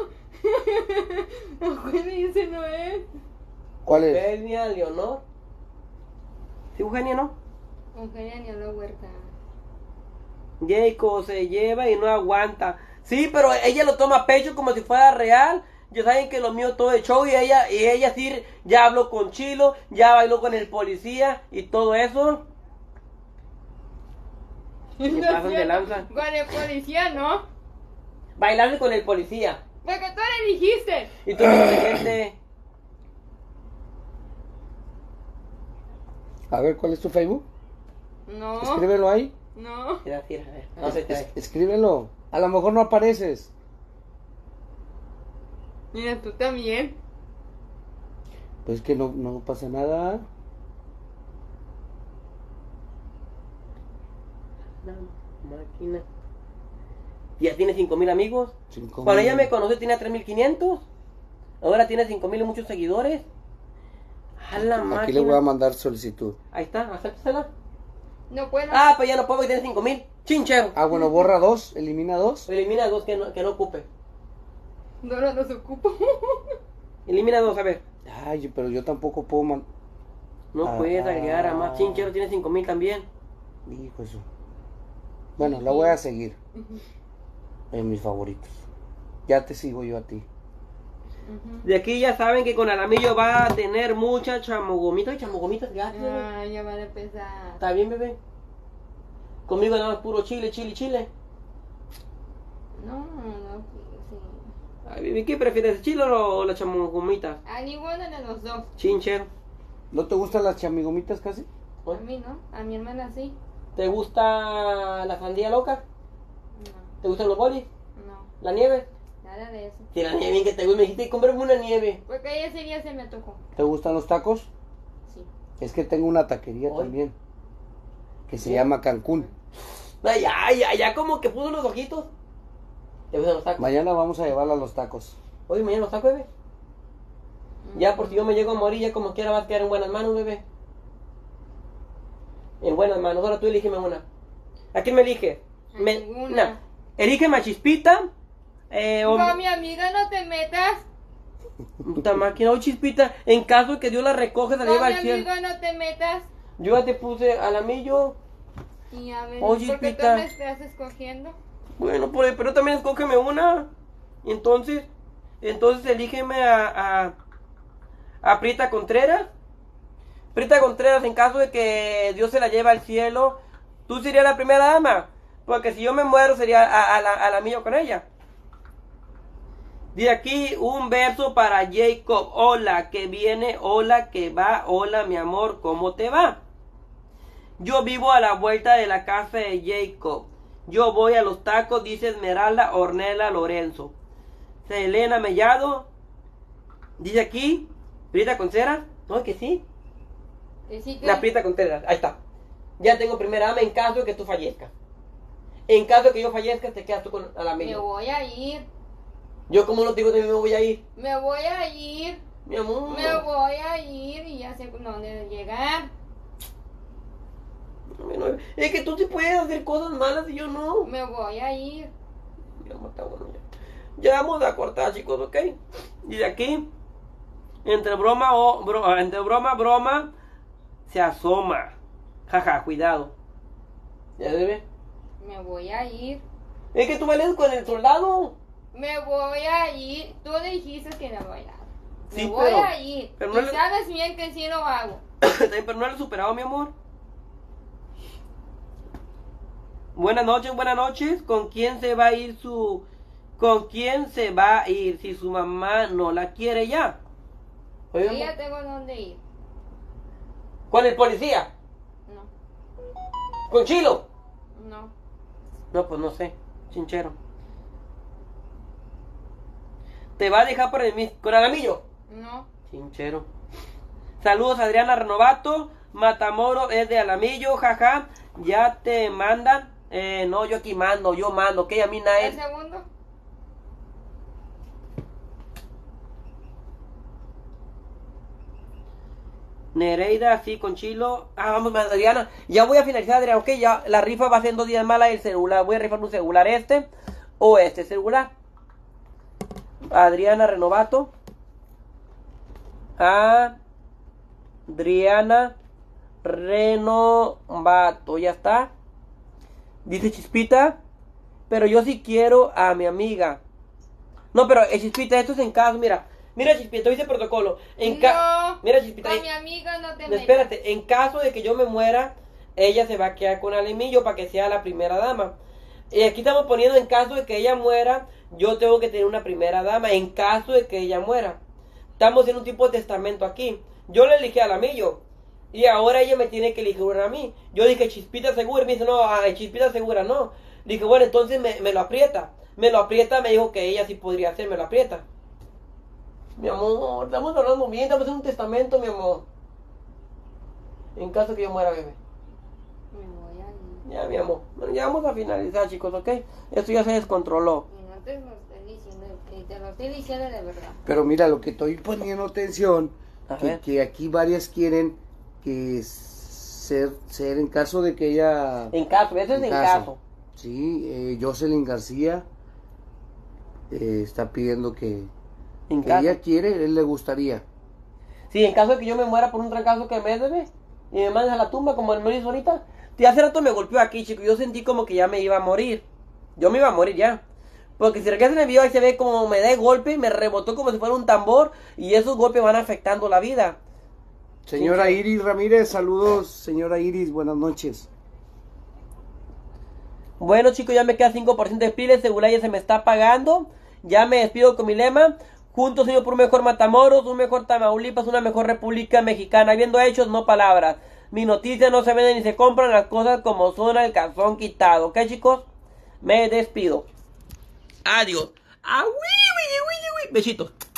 Eugenia, ese no es. ¿Cuál es? Eugenia, Leonor. ¿Sí, Eugenia, no? Eugenia ni a la huerta. Jacob se lleva y no aguanta. Sí, pero ella lo toma a pecho como si fuera real. Ya saben que lo mío todo es show y ella sí ya habló con Chilo, ya bailó con el policía y todo eso. ¿Qué pasan de lanza? Con el policía, ¿no? Bailarle con el policía. Porque tú le dijiste. Y tú me dijiste, A ver, ¿cuál es tu Facebook? No. Escríbelo ahí. No. mira, mira, a ver, no se trae. Escríbelo. A lo mejor no apareces. Mira, tú también. Pues que no pasa nada. La máquina. Ya tiene 5,000 amigos. 5,000. Cuando ella me conoció tenía 3,500. Ahora tiene 5,000 y muchos seguidores. A la máquina. Aquí le voy a mandar solicitud. Ahí está, acéptasela. No puedo. Ah, pues ya no puedo porque tiene 5,000. Chinchero. Ah, bueno, borra 2, elimina 2. Elimina 2 que no ocupe. No los ocupo. Elimina 2, a ver. Ay, pero yo tampoco puedo No puedes agregar a más. Chinchero tiene 5,000 también. Hijo eso. Bueno, la voy a seguir. En mis favoritos. Ya te sigo yo a ti. De aquí ya saben que con Alamillo va a tener muchas chamogomitas. Ay, chamogomitas, gracias, bebé. Ah, ya van a empezar. ¿Está bien, bebé? Conmigo nada más puro chile, chile, chile. No, sí. Ay, bebé, ¿qué prefieres, el chile o las chamogomitas? A ninguno de los dos. Chinchero. ¿No te gustan las chamigomitas casi? A mí no, a mi hermana sí. ¿Te gusta la sandía loca? No, ¿Te gustan los bolis? no, ¿La nieve? nada de eso. Sí, la nieve que te gusta. Me dijiste, cómprame una nieve. Porque ese día se me tocó. ¿Te gustan los tacos? Sí. Es que tengo una taquería Hoy. también. Que se Sí. llama Cancún. Ay, ya como que puso los ojitos. ¿Te gustan los tacos? Mañana vamos a llevarla a los tacos. Oye, mañana los tacos, bebé. Ya por si yo me llego a morir, ya como quiera vas a quedar en buenas manos, bebé. En buenas manos. Ahora tú elígeme una. ¿A quién me eliges? Ninguna. No. Elígeme a Chispita. O... Con mi amiga no te metas. Puta máquina, oh Chispita. En caso de que Dios la recoge, se la Con lleva mi al cielo. amiga no te metas. Yo ya te puse Alamillo. Y a ver, Oye, ¿por qué tú Pita. me estás escogiendo? Bueno, pero también escógeme una. Y entonces elígeme a Prita Contreras. Prita Contreras, en caso de que Dios se la lleve al cielo, tú serías la primera dama. Porque si yo me muero, sería a la mía con ella. De aquí un verso para Jacob. Hola, que viene, hola, que va, hola, mi amor, ¿cómo te va? Yo vivo a la vuelta de la casa de Jacob. Yo voy a los tacos, dice Esmeralda Ornella Lorenzo. Selena Mellado. Dice aquí, Prita Contreras. No, que sí. Que sí que... La Prita Contreras, ahí está. Ya tengo primera dama en caso de que tú fallezcas. En caso de que yo fallezca, te quedas tú con Me Alamillo. voy a ir. Yo como no te digo, también me voy a ir. Me voy a ir. Mi amor. Me voy a ir y ya sé dónde llegar. Es que tú sí puedes hacer cosas malas y yo no. Me voy a ir. Mi amor, está bueno ya. Ya vamos a cortar, chicos, ¿ok? Y de aquí, entre broma, broma, se asoma. Jaja, cuidado. ¿Ya debe? Me voy a ir. Es que tú bailas con el soldado. Me voy a ir. Tú dijiste que no voy a ir. Me Sí, voy pero- a ir. pero Y no le- sabes bien que sí lo hago. Pero no lo he superado, mi amor. Buenas noches. ¿Con quién se va a ir su... ¿Con quién se va a ir si su mamá no la quiere ya? Oye, Yo ya amor, tengo dónde ir. ¿con el policía? No, ¿Con Chilo? no. No, pues no sé, chinchero. ¿Te va a dejar por con Alamillo? No. Chinchero. Saludos Adriana Renovato. Matamoro es de Alamillo, jaja. Ya te mandan. No, yo aquí mando, que a mí ¿El nadie. segundo? Nereida, sí, con Chilo. Ah, vamos, Adriana. Ya voy a finalizar, Adriana. Ok, ya la rifa va a ser en 2 días más la del celular. Voy a rifar un celular o este celular. Adriana Renovato. Adriana Renovato. Ya está. Dice Chispita. Pero yo sí quiero a mi amiga. No, pero Chispita, esto es en caso, mira. Mira, Chispita, dice protocolo. No. Mira, Chispita. Con mi amiga no te metas. Espérate, en caso de que yo me muera, ella se va a quedar con Alamillo para que sea la primera dama. Y aquí estamos poniendo en caso de que ella muera, yo tengo que tener una primera dama. En caso de que ella muera. Estamos en un tipo de testamento aquí. Yo le elegí a Alamillo. Y ahora ella me tiene que elegir una a mí. Yo dije, Chispita segura. Me dice, no, Chispita segura, no. Dije, bueno, entonces me lo aprieta. Me lo aprieta, me dijo que ella sí podría hacer, me lo aprieta. Mi amor, estamos hablando bien, estamos en un testamento, mi amor. En caso que yo muera, bebé. Me voy a ir. Ya, mi amor. Bueno, ya vamos a finalizar, chicos, ¿ok? Esto ya se descontroló. Y no te lo estoy diciendo, y te lo estoy diciendo de verdad. Pero mira, lo que estoy poniendo atención, A ver. que aquí varias quieren que ser en caso de que ella... En caso, eso es en caso. Sí, Jocelyn García está pidiendo que En caso. ella quiere, él le gustaría. Sí, en caso de que yo me muera por un trancazo que me debe y me mandes a la tumba como el me hizo ahorita. Hace rato me golpeó aquí, chico. Yo sentí como que ya me iba a morir. Yo me iba a morir ya. Porque si regresan el video ahí se ve como me da el golpe, me rebotó como si fuera un tambor y esos golpes van afectando la vida. Señora Sí. Iris Ramírez, saludos, señora Iris, buenas noches. Bueno chicos, ya me queda 5% de piles, seguro ya se me está apagando. Ya me despido con mi lema. Juntos señor por un mejor Matamoros, un mejor Tamaulipas, una mejor República Mexicana. Viendo hechos, no palabras. Mis noticias no se venden ni se compran, las cosas como son al calzón quitado. ¿Ok chicos? Me despido. Adiós. Besitos.